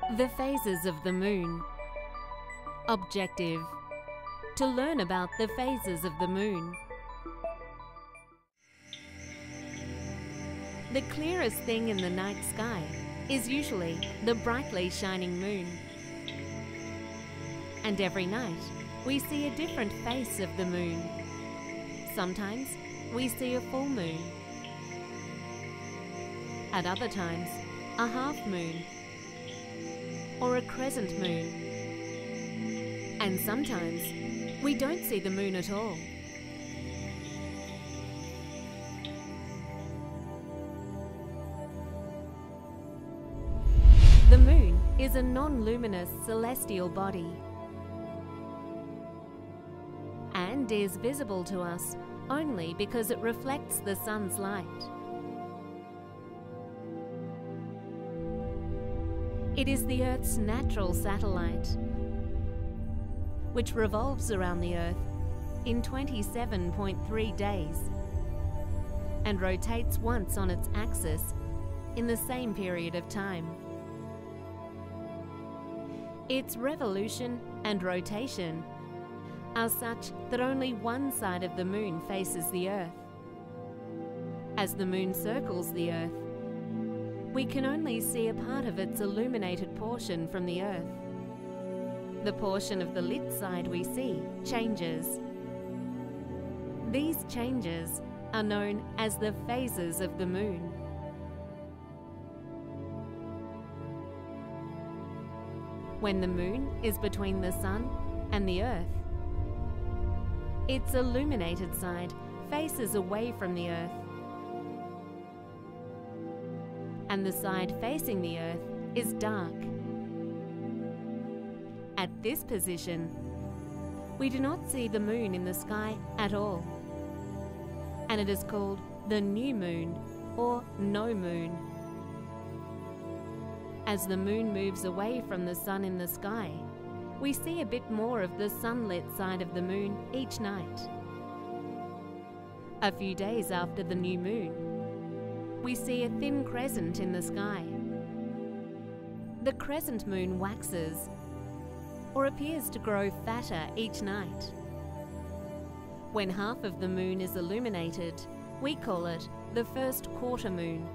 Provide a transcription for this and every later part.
The phases of the moon. Objective: to learn about the phases of the moon. The clearest thing in the night sky is usually the brightly shining moon. And every night we see a different face of the moon. Sometimes we see a full moon. At other times, a half moon or a crescent moon. And sometimes we don't see the moon at all. The moon is a non-luminous celestial body and is visible to us only because it reflects the sun's light. It is the Earth's natural satellite, which revolves around the Earth in 27.3 days and rotates once on its axis in the same period of time. Its revolution and rotation are such that only one side of the moon faces the Earth. As the moon circles the Earth, we can only see a part of its illuminated portion from the Earth. The portion of the lit side we see changes. These changes are known as the phases of the moon. When the moon is between the sun and the Earth, its illuminated side faces away from the Earth, and the side facing the Earth is dark. At this position, we do not see the moon in the sky at all, and it is called the new moon or no moon. As the moon moves away from the sun in the sky, we see a bit more of the sunlit side of the moon each night. A few days after the new moon, we see a thin crescent in the sky. The crescent moon waxes or appears to grow fatter each night. When half of the moon is illuminated, we call it the first quarter moon.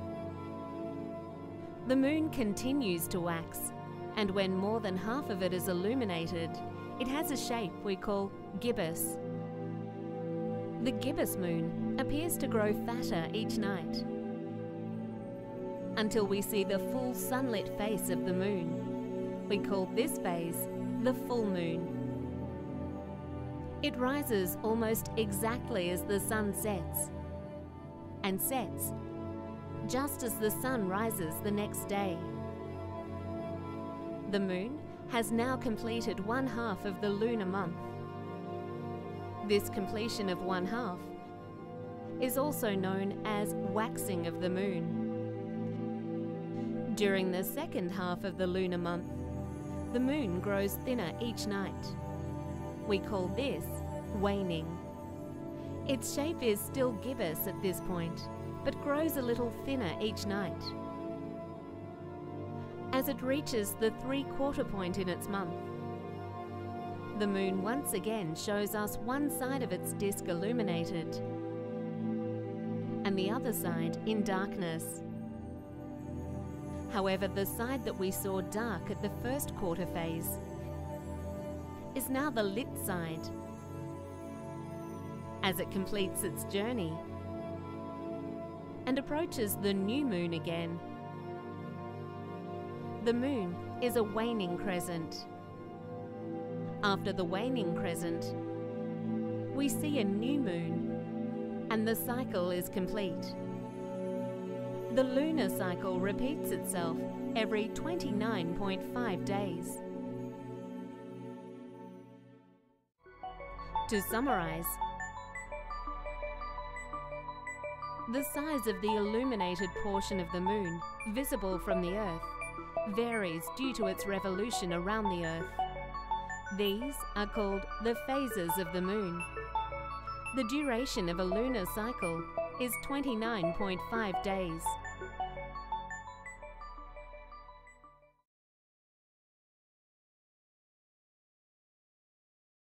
The moon continues to wax, and when more than half of it is illuminated, it has a shape we call gibbous. The gibbous moon appears to grow fatter each night, until we see the full sunlit face of the moon. We call this phase the full moon. It rises almost exactly as the sun sets, and sets just as the sun rises the next day. The moon has now completed one half of the lunar month. This completion of one half is also known as waxing of the moon. During the second half of the lunar month, the moon grows thinner each night. We call this waning. Its shape is still gibbous at this point, but grows a little thinner each night. As it reaches the three-quarter point in its month, the moon once again shows us one side of its disk illuminated and the other side in darkness. However, the side that we saw dark at the first quarter phase is now the lit side. As it completes its journey and approaches the new moon again, the moon is a waning crescent. After the waning crescent, we see a new moon, and the cycle is complete. The lunar cycle repeats itself every 29.5 days. To summarize, the size of the illuminated portion of the moon visible from the Earth varies due to its revolution around the Earth. These are called the phases of the moon. The duration of a lunar cycle is 29.5 days.